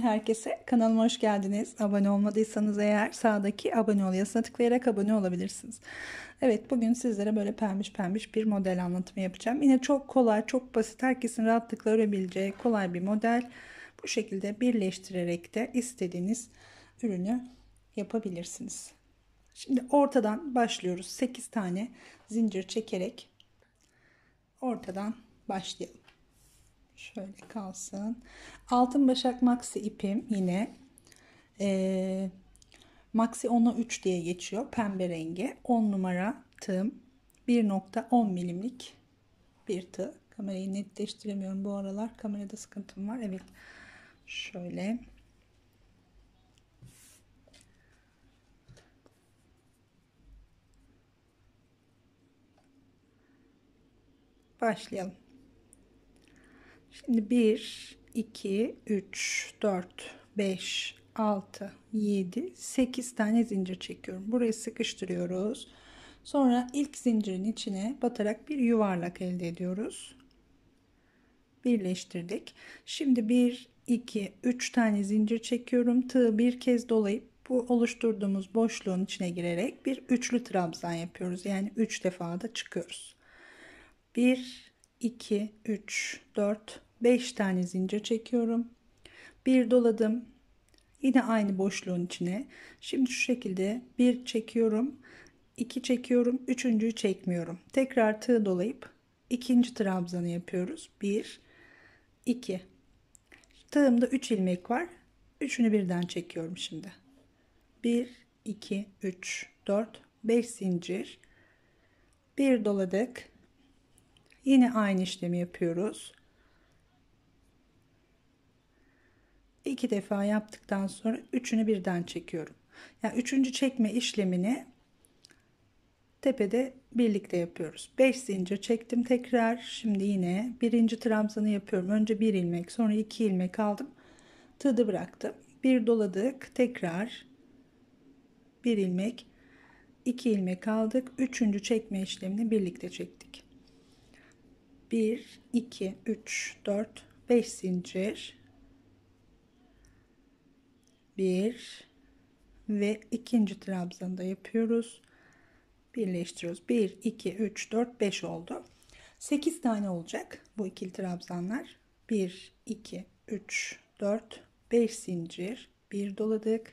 herkese. Kanalıma hoş geldiniz. Abone olmadıysanız eğer sağdaki abone ol yazısına tıklayarak abone olabilirsiniz. Evet, bugün sizlere böyle pembiş pembiş bir model anlatımı yapacağım. Yine çok kolay, çok basit, herkesin rahatlıkla örebileceği kolay bir model. Bu şekilde birleştirerek de istediğiniz ürünü yapabilirsiniz. Şimdi ortadan başlıyoruz. 8 tane zincir çekerek ortadan başlayalım. Şöyle kalsın. Altın başak maxi ipim yine maxi 10'a 3 diye geçiyor. Pembe rengi. 10 numara tığım. 1.10 milimlik bir tığ. Kamerayı netleştiremiyorum bu aralar. Kamerada sıkıntım var. Evet. Şöyle. Başlayalım. Şimdi 1, 2, 3, 4, 5, 6, 7, 8 tane zincir çekiyorum. Burayı sıkıştırıyoruz. Sonra ilk zincirin içine batarak bir yuvarlak elde ediyoruz. Birleştirdik. Şimdi 1, 2, 3 tane zincir çekiyorum. Tığı bir kez dolayıp bu oluşturduğumuz boşluğun içine girerek bir üçlü trabzan yapıyoruz. Yani 3 defa da çıkıyoruz. 1, 2, 3, 4, 5 tane zincir çekiyorum. Bir doladım. Yine aynı boşluğun içine. Şimdi şu şekilde bir çekiyorum. 2 çekiyorum. Üçüncüyü çekmiyorum. Tekrar tığ dolayıp ikinci trabzanı yapıyoruz. 1, 2. Tığımda 3 ilmek var. Üçünü birden çekiyorum şimdi. 1, 2, 3, 4, 5 zincir. Bir doladık. Yine aynı işlemi yapıyoruz. 2 defa yaptıktan sonra üçünü birden çekiyorum. Yani üçüncü çekme işlemini tepede birlikte yapıyoruz. 5 zincir çektim tekrar. Şimdi yine birinci trabzanı yapıyorum. Önce bir ilmek, sonra 2 ilmek aldım. Tığdı bıraktım. Bir doladık. Tekrar bir ilmek, 2 ilmek aldık. Üçüncü çekme işlemini birlikte çektik. 1, 2, 3, 4, 5 zincir. 1 ve ikinci trabzanı da yapıyoruz. Birleştiriyoruz. 1, 2, 3, 4, 5 oldu. 8 tane olacak bu ikili trabzanlar. 1, 2, 3, 4, 5 zincir. Bir doladık.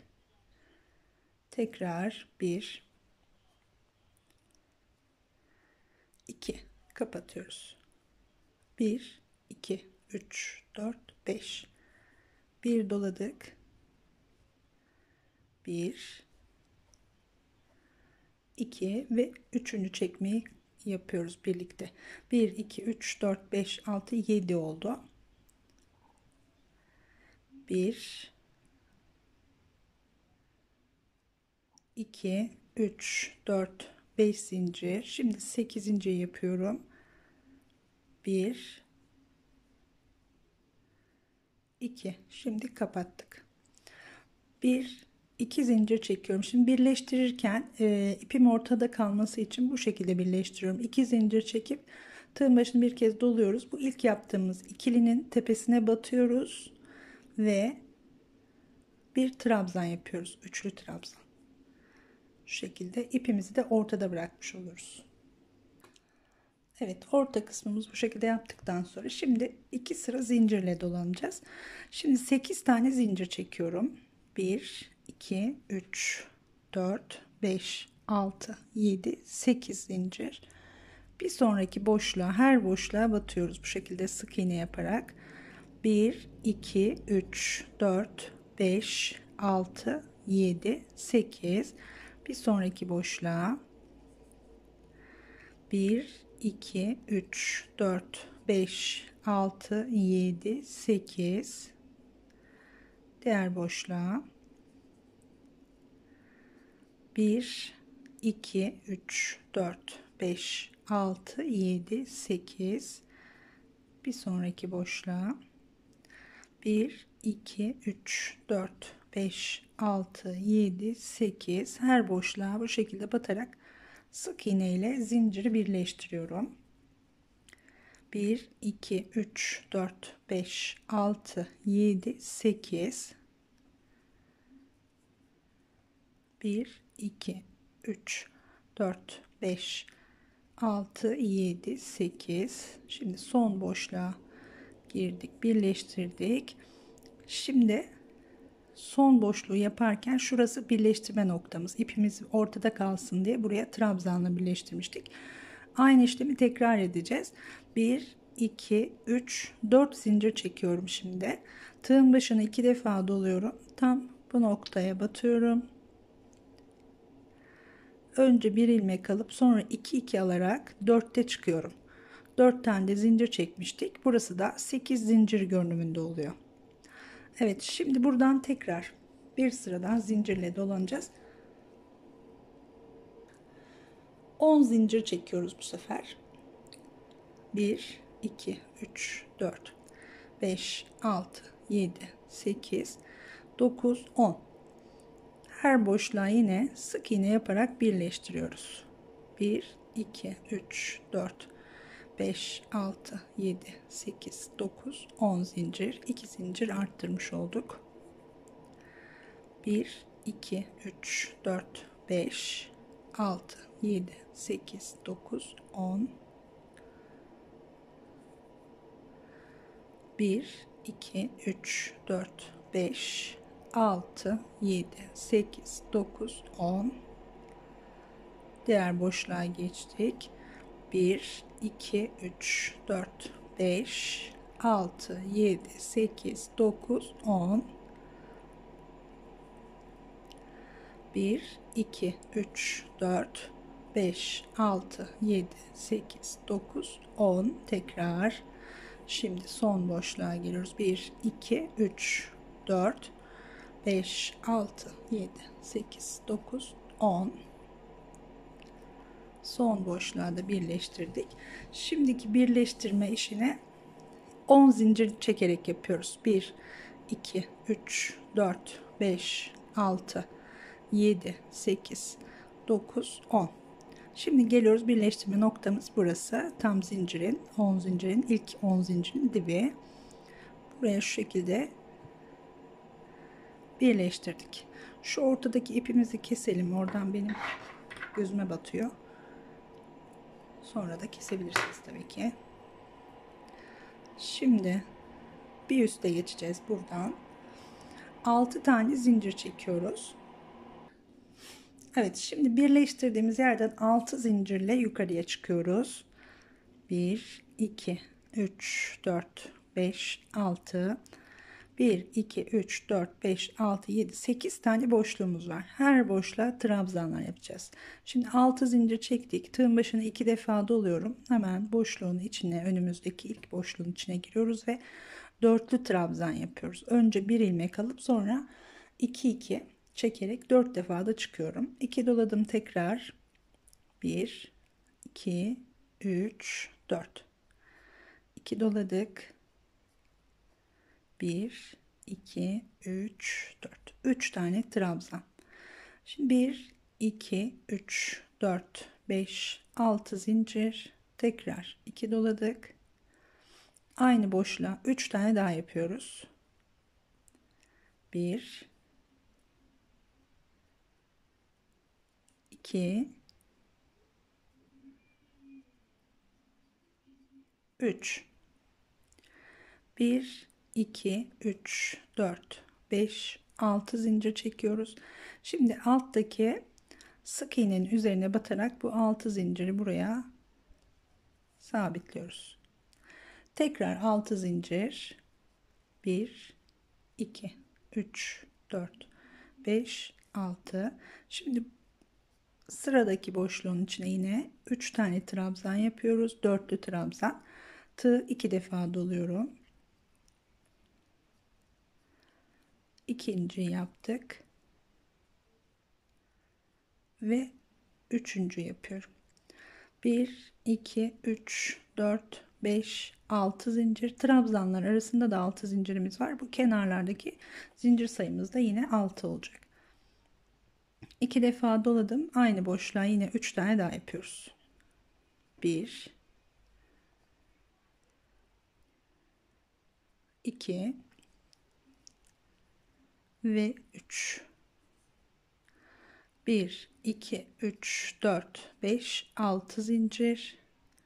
Tekrar 1, 2 kapatıyoruz. 1, 2, 3, 4, 5. Bir doladık. 1, 2 ve üçüncü çekmeyi yapıyoruz birlikte. 1, 2, 3, 4, 5, 6, 7 oldu. 1, 2, 3, 4, 5 zincir. Şimdi 8. yapıyorum. 1, 2. Şimdi kapattık. 1, 2 zincir çekiyorum. Şimdi birleştirirken ipim ortada kalması için bu şekilde birleştiriyorum. 2 zincir çekip tığın başını bir kez doluyoruz. Bu ilk yaptığımız ikilinin tepesine batıyoruz ve bir trabzan yapıyoruz. Üçlü trabzan. Şu şekilde ipimizi de ortada bırakmış oluruz. Evet, orta kısmımız bu şekilde yaptıktan sonra şimdi 2 sıra zincirle dolanacağız. Şimdi 8 tane zincir çekiyorum. 1, 2, 3, 4, 5, 6, 7, 8 zincir. Bir sonraki boşluğa, her boşluğa batıyoruz bu şekilde sık iğne yaparak. 1, 2, 3, 4, 5, 6, 7, 8. Bir sonraki boşluğa 1, 2, 3, 4, 5, 6, 7, 8. Diğer boşluğa 1, 2, 3, 4, 5, 6, 7, 8. Bir sonraki boşluğa 1, 2, 3, 4, 5, 6, 7, 8. Her boşluğa bu şekilde batarak sık iğne ile zinciri birleştiriyorum. 1, 2, 3, 4, 5, 6, 7, 8. 1 2 3 4 5 6 7 8. Şimdi son boşluğa girdik, birleştirdik. Şimdi son boşluğu yaparken şurası birleştirme noktamız. İpimiz ortada kalsın diye buraya trabzanla birleştirmiştik. Aynı işlemi tekrar edeceğiz. 1 2 3 4 zincir çekiyorum şimdi. Tığın başını 2 defa doluyorum. Tam bu noktaya batıyorum. Önce bir ilmek alıp sonra 2 2 alarak 4'te çıkıyorum. 4 tane de zincir çekmiştik. Burası da 8 zincir görünümünde oluyor. Evet, şimdi buradan tekrar bir sıradan zincirle dolanacağız. 10 zincir çekiyoruz bu sefer. 1 2 3 4 5 6 7 8 9 10. Her boşluğa yine sık iğne yaparak birleştiriyoruz. 1 2 3 4 5 6 7 8 9 10 zincir, 2 zincir arttırmış olduk. 1 2 3 4 5 6 7 8 9 10. 1 2 3 4 5 6 7 8 9 10. Diğer boşluğa geçtik. 1 2 3 4 5 6 7 8 9 10. 1 2 3 4 5 6 7 8 9 10. Tekrar şimdi son boşluğa giriyoruz. 1 2 3 4 5 6 7 8 9 10. Son boşluğa da birleştirdik. Şimdiki birleştirme işini 10 zincir çekerek yapıyoruz. 1 2 3 4 5 6 7 8 9 10. Şimdi geliyoruz, birleştirme noktamız burası. Tam zincirin 10 zincirin ilk 10 zincirin dibi. Buraya şu şekilde birleştirdik. Şu ortadaki ipimizi keselim. Oradan benim gözüme batıyor. Sonra da kesebilirsiniz tabii ki. Şimdi bir üste geçeceğiz buradan. 6 tane zincir çekiyoruz. Evet, şimdi birleştirdiğimiz yerden 6 zincirle yukarıya çıkıyoruz. 1 2 3 4 5 6. 1 2 3 4 5 6 7 8 tane boşluğumuz var. Her boşluğa trabzanlar yapacağız. Şimdi 6 zincir çektik. Tığın başını 2 defa doluyorum. Hemen boşluğun içine, önümüzdeki ilk boşluğun içine giriyoruz ve dörtlü trabzan yapıyoruz. Önce bir ilmek alıp sonra 2 2 çekerek 4 defa da çıkıyorum. 2 doladım tekrar. 1 2 3 4. 2 doladık. 1 2 3 4. 3 tane trabzan. Şimdi 1 2 3 4 5 6 zincir, tekrar 2 doladık. Aynı boşluğa 3 tane daha yapıyoruz. 1 2 3. 1 2 3 4 5 6 zincir çekiyoruz. Şimdi alttaki sık iğnenin üzerine batarak bu 6 zinciri buraya sabitliyoruz. Tekrar 6 zincir. 1 2 3 4 5 6. Şimdi sıradaki boşluğun içine yine 3 tane trabzan yapıyoruz. Dörtlü trabzan. Tığı 2 defa doluyorum. İkinci yaptık ve üçüncü yapıyorum. 1 2 3 4 5 6 zincir, trabzanlar arasında da 6 zincirimiz var. Bu kenarlardaki zincir sayımız da yine 6 olacak. 2 defa doladım. Aynı boşluğa yine 3 tane daha yapıyoruz. 1 2 ve 3. 1 2 3 4 5 6 zincir,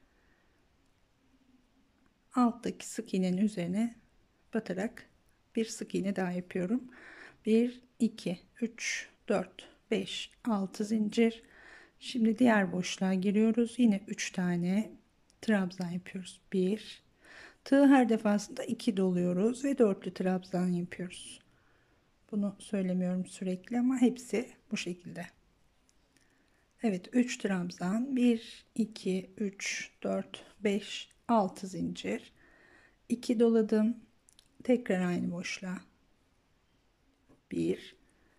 alttaki sık iğnenin üzerine batarak bir sık iğne daha yapıyorum. 1 2 3 4 5 6 zincir. Şimdi diğer boşluğa giriyoruz. Yine 3 tane trabzan yapıyoruz. 1 tığ her defasında 2 doluyoruz ve dörtlü trabzan yapıyoruz. Bunu söylemiyorum sürekli ama hepsi bu şekilde. Evet, 3 trabzan, 1 2 3 4 5 6 zincir, 2 doladım, tekrar aynı boşluğa 1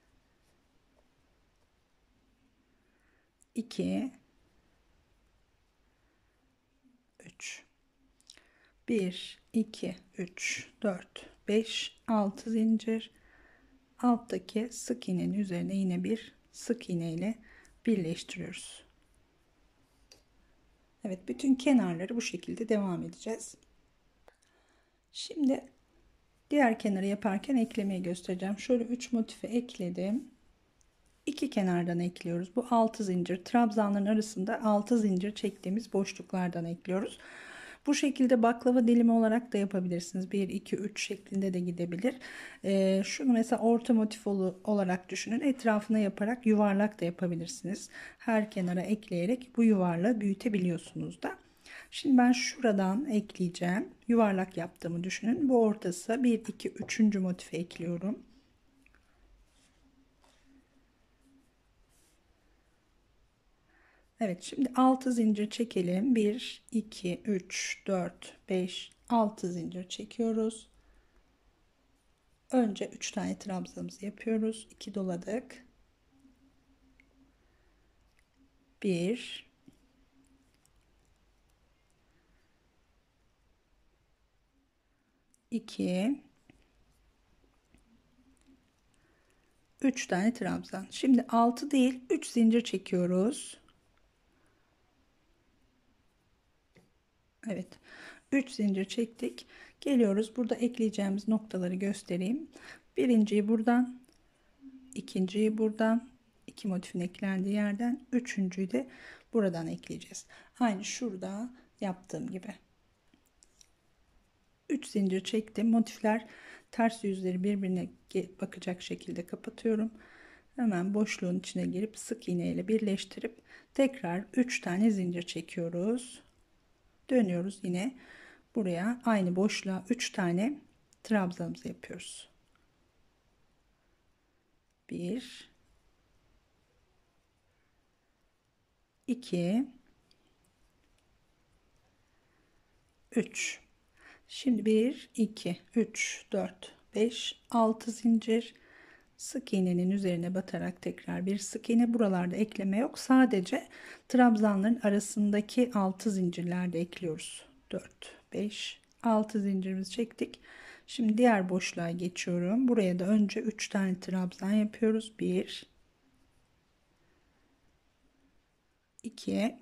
2 3 1 2 3 4 5 6 zincir, alttaki sık iğnenin üzerine yine bir sık iğne ile birleştiriyoruz. Evet, bütün kenarları bu şekilde devam edeceğiz. Şimdi diğer kenarı yaparken eklemeyi göstereceğim. Şöyle 3 motifi ekledim. 2 kenardan ekliyoruz. Bu 6 zincir trabzanların arasında 6 zincir çektiğimiz boşluklardan ekliyoruz. Bu şekilde baklava dilimi olarak da yapabilirsiniz. 1 2 3 şeklinde de gidebilir. Şunu mesela orta motif olarak düşünün. Etrafına yaparak yuvarlak da yapabilirsiniz. Her kenara ekleyerek bu yuvarlağı büyütebiliyorsunuz da. Şimdi ben şuradan ekleyeceğim. Yuvarlak yaptığımı düşünün. Bu ortası 1 2 3. motifi ekliyorum. Evet, şimdi 6 zincir çekelim. 1 2 3 4 5 6 zincir çekiyoruz. Önce 3 tane trabzanımızı yapıyoruz. 2 doladık. 1 2 3 tane trabzan. Şimdi 6 değil 3 zincir çekiyoruz. Evet. 3 zincir çektik. Geliyoruz. Burada ekleyeceğimiz noktaları göstereyim. Birinciyi buradan, ikinciyi buradan, iki motifin eklendiği yerden, üçüncüyü de buradan ekleyeceğiz. Aynı şurada yaptığım gibi. 3 zincir çektim. Motifler ters yüzleri birbirine bakacak şekilde kapatıyorum. Hemen boşluğun içine girip sık iğne ile birleştirip tekrar 3 tane zincir çekiyoruz. Dönüyoruz yine buraya, aynı boşluğa 3 tane trabzanımızı yapıyoruz. 1 2 3. Şimdi 1 2 3 4 5 6 zincir, sık iğnenin üzerine batarak tekrar bir sık iğne. Buralarda ekleme yok, sadece trabzanların arasındaki 6 zincirlerde ekliyoruz. 4 5 6 zincirimizi çektik. Şimdi diğer boşluğa geçiyorum. Buraya da önce 3 tane trabzan yapıyoruz. 1 2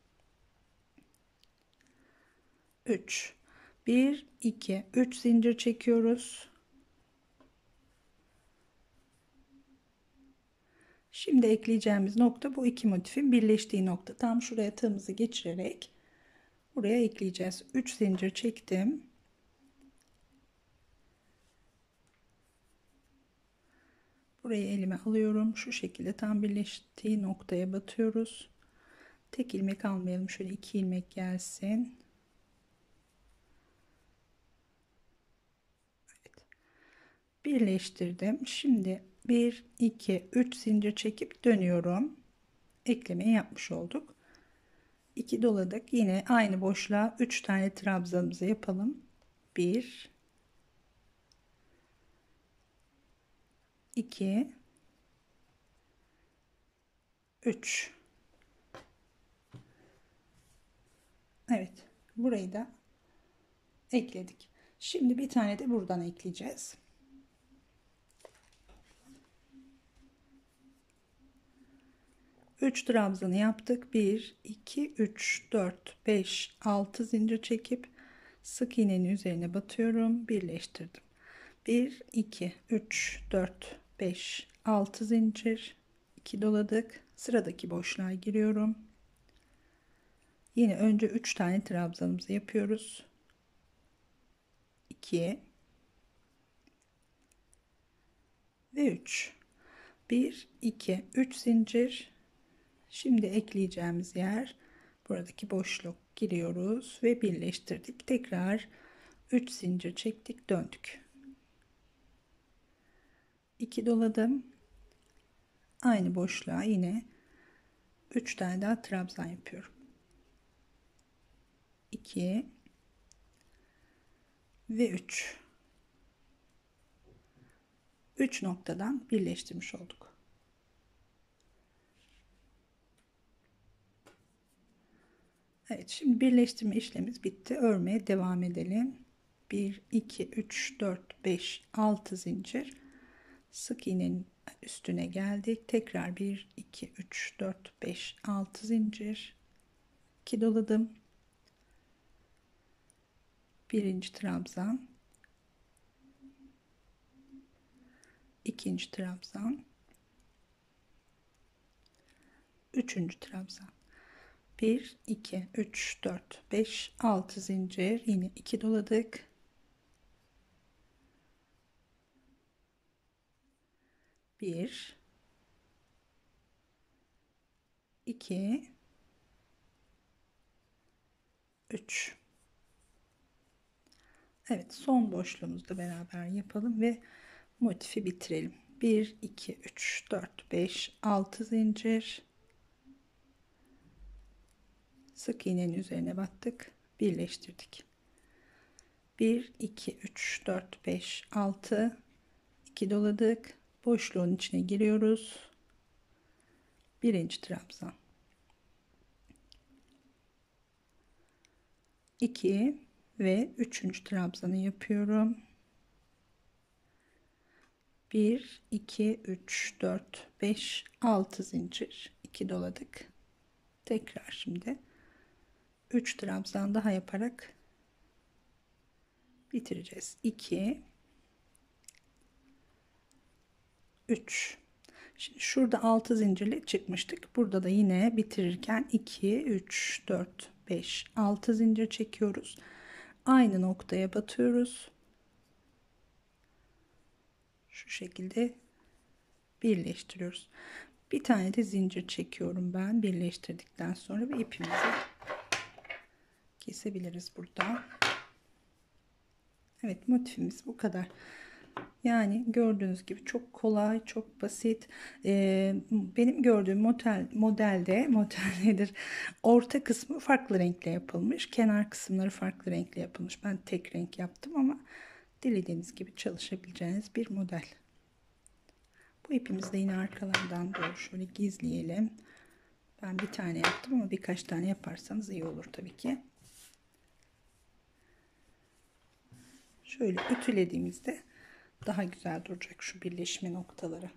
3 1 2 3 zincir çekiyoruz. Şimdi ekleyeceğimiz nokta bu iki motifin birleştiği nokta. Tam şuraya tığımızı geçirerek buraya ekleyeceğiz. 3 zincir çektim. Burayı elime alıyorum. Şu şekilde tam birleştiği noktaya batıyoruz. Tek ilmek almayalım. Şöyle 2 ilmek gelsin. Evet. Birleştirdim. Şimdi 1 2 3 zincir çekip dönüyorum. Eklemeyi yapmış olduk. 2 doladık. Yine aynı boşluğa 3 tane trabzanımızı yapalım. 1 2 3. Evet, burayı da ekledik. Şimdi bir tane de buradan ekleyeceğiz. Üç trabzanı yaptık. 1 2 3 4 5 6 zincir çekip sık iğnenin üzerine batıyorum, birleştirdim. 1 2 3 4 5 6 zincir, 2 doladık. Sıradaki boşluğa giriyorum. Yine önce 3 tane trabzanımızı yapıyoruz. 2 ve 3. 1 2 3 zincir. Şimdi ekleyeceğimiz yer buradaki boşluk, giriyoruz ve birleştirdik. Tekrar 3 zincir çektik, döndük. 2 doladım. Aynı boşluğa yine 3 tane daha trabzan yapıyorum. 2 ve 3. 3 noktadan birleştirmiş olduk. Evet, şimdi birleştirme işlemimiz bitti. Örmeye devam edelim. 1 2 3 4 5 6 zincir. Sık iğnenin üstüne geldik. Tekrar 1 2 3 4 5 6 zincir. 2 doladım. Birinci trabzan, ikinci trabzan, üçüncü trabzan. 1 2 3 4 5 6 zincir, yine 2 doladık. 1 2 3. Evet, son boşluğumuzda beraber yapalım ve motifi bitirelim. 1 2 3 4 5 6 zincir, sık iğnenin üzerine battık, birleştirdik. 1 2 3 4 5 6, 2 doladık, boşluğun içine giriyoruz. Birinci trabzan, 2 ve üçüncü trabzanı yapıyorum. 1 2 3 4 5 6 zincir, 2 doladık. Tekrar şimdi 3 trabzan daha yaparak bitireceğiz. 2 3. Şimdi şurada 6 zincirle çıkmıştık. Burada da yine bitirirken 2 3 4 5 6 zincir çekiyoruz. Aynı noktaya batıyoruz. Şu şekilde birleştiriyoruz. Bir tane de zincir çekiyorum ben birleştirdikten sonra ve ipimizi kesebiliriz burada. Evet, motifimiz bu kadar. Yani gördüğünüz gibi çok kolay, çok basit. Benim gördüğüm modelde nedir? Orta kısmı farklı renkle yapılmış. Kenar kısımları farklı renkle yapılmış. Ben tek renk yaptım ama dilediğiniz gibi çalışabileceğiniz bir model. Bu ipimizi de yine arkalardan doğru şöyle gizleyelim. Ben bir tane yaptım ama birkaç tane yaparsanız iyi olur tabii ki. Şöyle ütülediğimizde daha güzel duracak şu birleşme noktaları.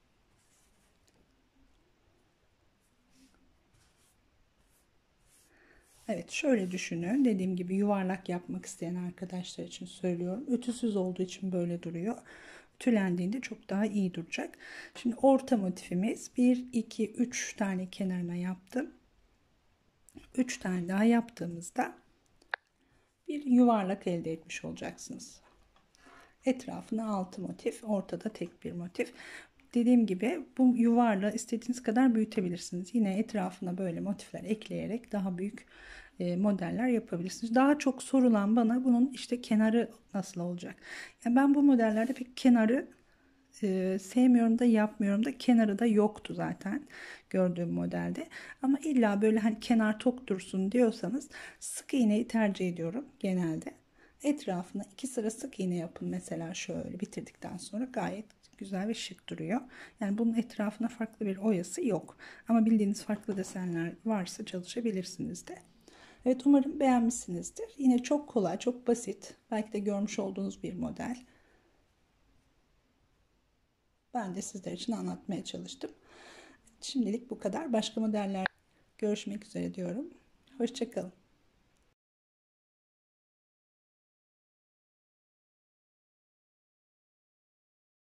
Evet, şöyle düşünün. Dediğim gibi yuvarlak yapmak isteyen arkadaşlar için söylüyorum. Ütüsüz olduğu için böyle duruyor. Ütülendiğinde çok daha iyi duracak. Şimdi orta motifimiz 1 2 3 tane kenarına yaptım. 3 tane daha yaptığımızda bir yuvarlak elde etmiş olacaksınız. Etrafına 6 motif, ortada tek bir motif. Dediğim gibi bu yuvarlağı istediğiniz kadar büyütebilirsiniz. Yine etrafına böyle motifler ekleyerek daha büyük modeller yapabilirsiniz. Daha çok sorulan bana bunun işte kenarı nasıl olacak? Yani ben bu modellerde pek kenarı sevmiyorum da yapmıyorum da, kenarı da yoktu zaten gördüğüm modelde. Ama illa böyle hani kenar tok dursun diyorsanız sık iğneyi tercih ediyorum genelde. Etrafına 2 sıra sık iğne yapın mesela, şöyle bitirdikten sonra gayet güzel ve şık duruyor. Yani bunun etrafına farklı bir oyası yok. Ama bildiğiniz farklı desenler varsa çalışabilirsiniz de. Evet, umarım beğenmişsinizdir. Yine çok kolay, çok basit. Belki de görmüş olduğunuz bir model. Ben de sizler için anlatmaya çalıştım. Şimdilik bu kadar. Başka modeller görüşmek üzere diyorum. Hoşça kalın.